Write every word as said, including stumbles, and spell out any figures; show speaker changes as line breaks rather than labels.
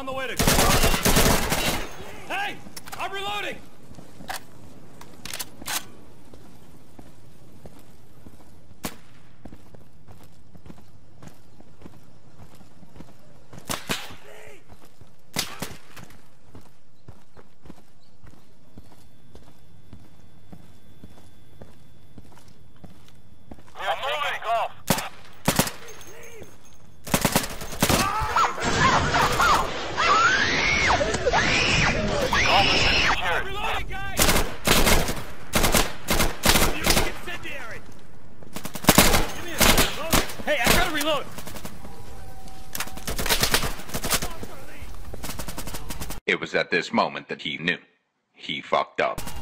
on the way to... Hey! I'm reloading! Hey, I gotta reload!
It was at this moment that he knew. He fucked up.